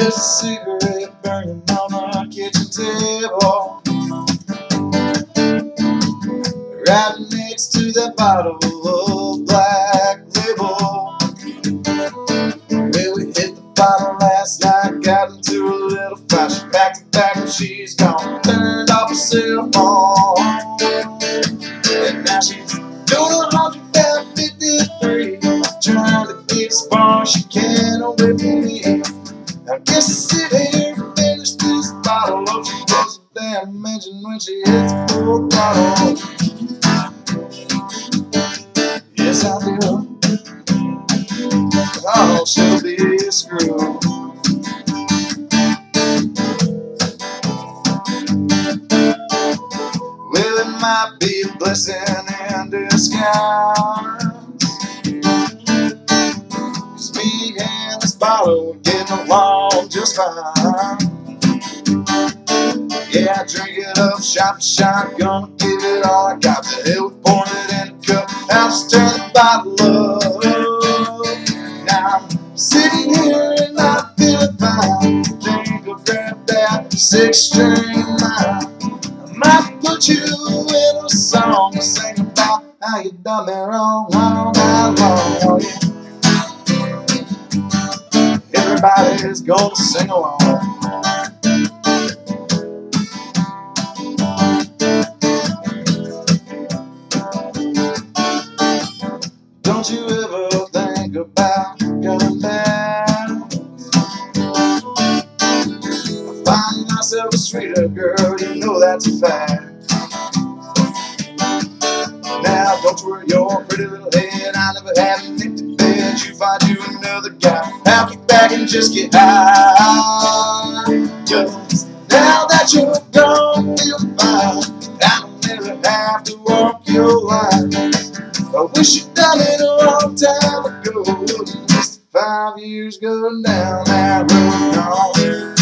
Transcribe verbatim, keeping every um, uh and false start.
There's a cigarette burning on our kitchen table, right next to that bottle of Black Label. Well, we hit the bottle last night, got into a little fight. She back to back and she's gone, turned off her cell phone, and now she's doing one hundred fifty-three, trying to get as far as she can away from me. I guess I sit here and finish this bottle. Oh, she does a damn mention when she hits full throttle. Yes, I do. Oh, she'll be a screw. Well, it might be a blessing in disguise, 'cause me and this bottle are getting along just fine. Yeah, I drink it up shot for shot, gonna give it all I got. The hell with pouring it in a cup, I'll just turn the bottle up. Now I'm sitting here and I'm feeling fine. Think I'll grab that six-string line. I might put you in a song to sing about how you done me wrong all night long. Oh, yeah. Everybody's gonna sing along. Don't you ever think about coming back? I find myself a sweeter girl, you know that's a fact. Now don't you worry your pretty little head, I never had an empty bed. You find you another guy, I'll kick back and just get high. 'Cause now that you're gone, feel fine. I don't ever have to walk your line. I wish you'd done it a long time ago, just five years going down that road. No.